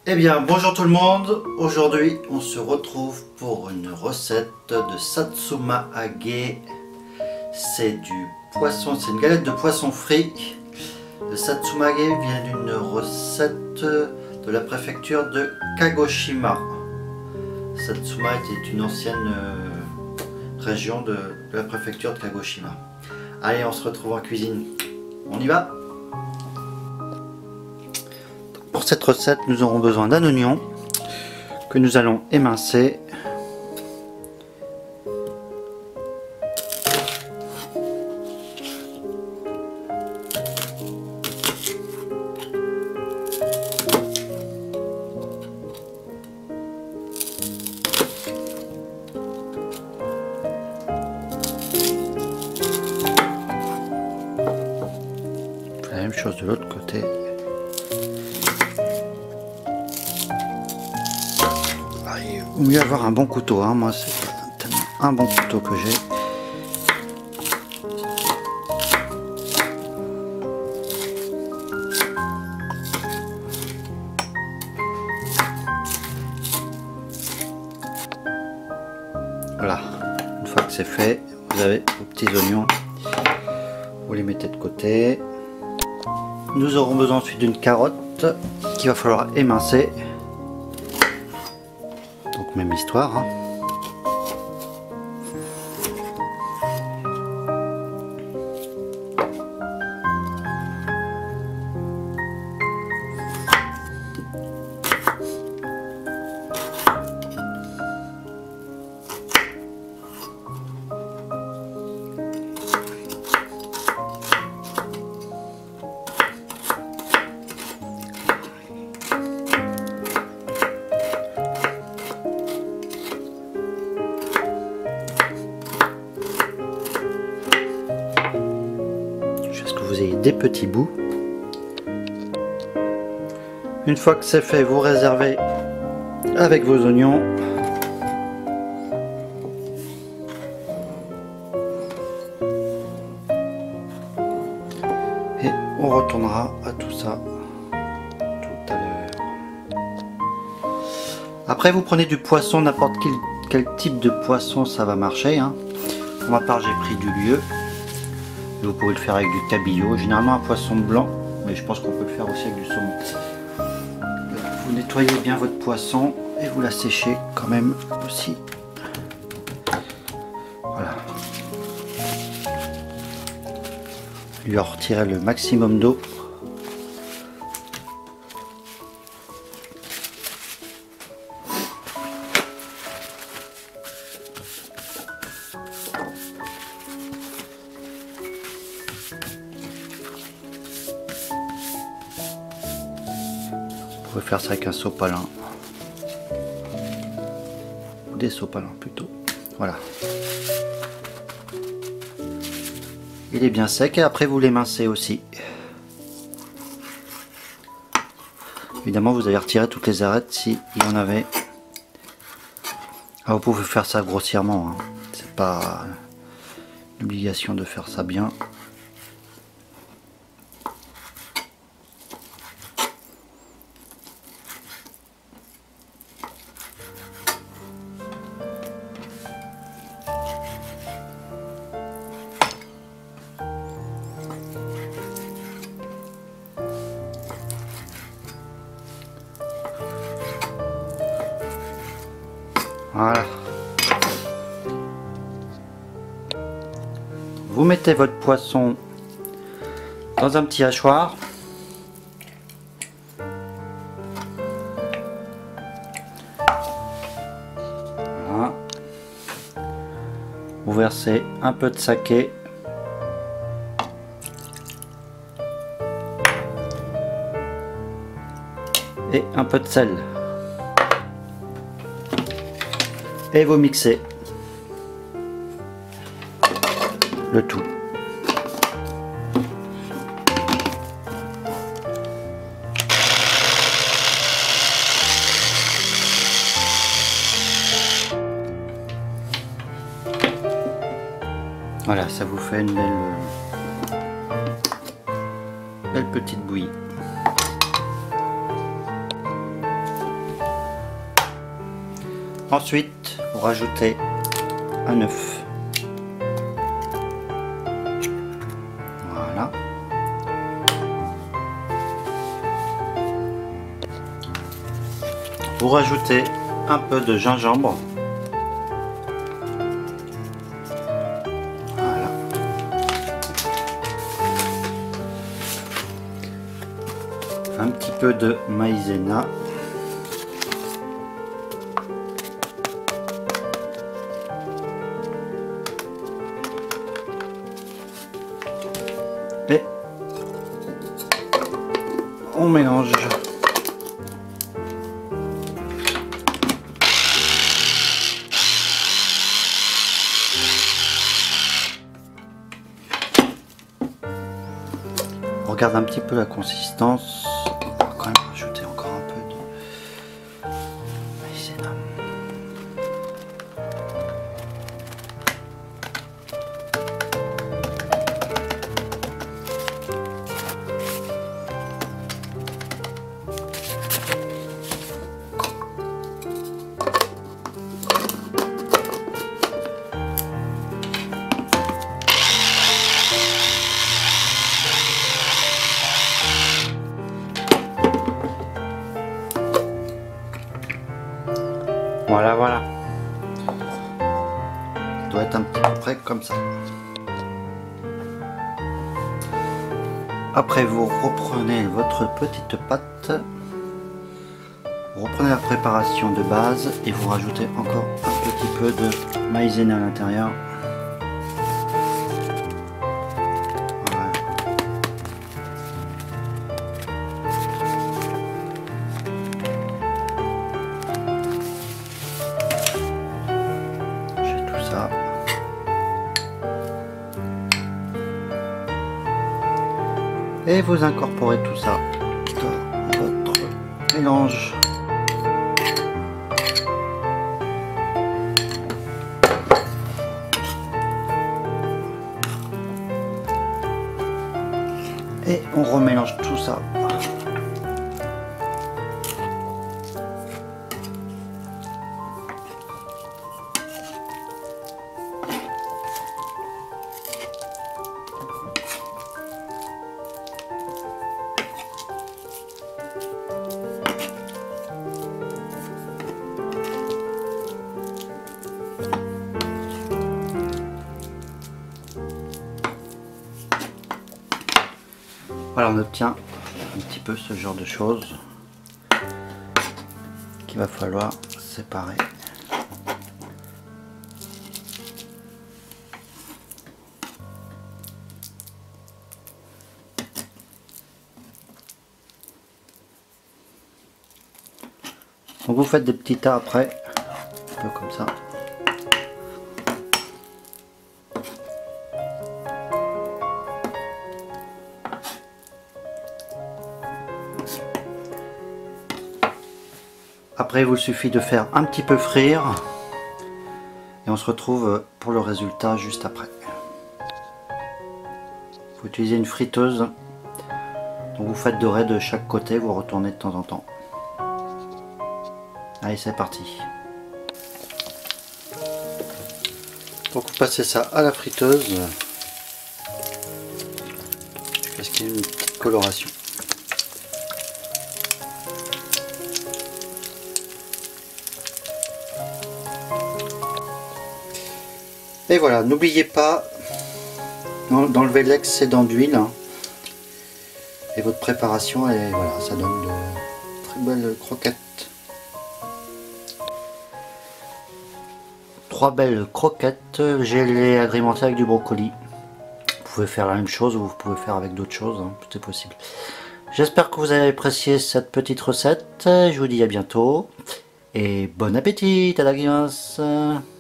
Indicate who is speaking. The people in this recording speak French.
Speaker 1: Eh bien, bonjour tout le monde. Aujourd'hui, on se retrouve pour une recette de satsuma-age. C'est du poisson, c'est une galette de poisson frit. Le satsuma-age vient d'une recette de la préfecture de Kagoshima. Satsuma était une ancienne région de la préfecture de Kagoshima. Allez, on se retrouve en cuisine. On y va? Pour cette recette, nous aurons besoin d'un oignon que nous allons émincer. La même chose de l'autre côté. Il vaut mieux avoir un bon couteau, hein. Moi c'est tellement un bon couteau que j'ai. Voilà, une fois que c'est fait, vous avez vos petits oignons, vous les mettez de côté. Nous aurons besoin ensuite d'une carotte qu'il va falloir émincer. Donc même histoire, hein. Vous ayez des petits bouts. Une fois que c'est fait, vous réservez avec vos oignons. Et on retournera à tout ça tout à l'heure. Après, vous prenez du poisson, n'importe quel type de poisson, ça va marcher, hein. Pour ma part, j'ai pris du lieu. Vous pouvez le faire avec du cabillaud, généralement un poisson blanc, mais je pense qu'on peut le faire aussi avec du saumon. Vous nettoyez bien votre poisson et vous la séchez quand même aussi. Voilà. Lui en retirer le maximum d'eau. Vous pouvez faire ça avec un sopalin ou des sopalins plutôt. Voilà, il est bien sec et après vous l'émincez aussi. Évidemment vous allez retirer toutes les arêtes s'il y en avait. Alors, vous pouvez faire ça grossièrement, hein. C'est pas l'obligation de faire ça bien. Voilà. Vous mettez votre poisson dans un petit hachoir. Voilà. Vous versez un peu de saké. Et un peu de sel. Et vous mixez le tout. Voilà, ça vous fait une belle petite bouillie. Ensuite, vous rajoutez un œuf. Voilà. Vous rajoutez un peu de gingembre. Voilà. Un petit peu de maïzena. Et on mélange. On regarde un petit peu la consistance. On va quand même rajouter encore un peu de maïzena. Voilà, voilà. Ça doit être un petit peu près comme ça. Après, vous reprenez votre petite pâte. Vous reprenez la préparation de base et vous rajoutez encore un petit peu de maïzena à l'intérieur. Voilà. J'ai tout ça. Et vous incorporez tout ça dans votre mélange. Et on remélange tout ça. Voilà, on obtient un petit peu ce genre de choses qu'il va falloir séparer. Donc vous faites des petits tas après, un peu comme ça. Après, il vous suffit de faire un petit peu frire et on se retrouve pour le résultat juste après. Il faut utiliser une friteuse. Donc vous faites dorer de chaque côté, vous retournez de temps en temps. Allez, c'est parti. Donc vous passez ça à la friteuse jusqu'à ce qu'il y ait une petite coloration. Et voilà, n'oubliez pas d'enlever l'excédent d'huile. Et votre préparation, et voilà, ça donne de très belles croquettes. 3 belles croquettes. Je les agrémentées avec du brocoli. Vous pouvez faire la même chose ou vous pouvez faire avec d'autres choses, hein, tout est possible. J'espère que vous avez apprécié cette petite recette. Je vous dis à bientôt. Et bon appétit, tadakimasu.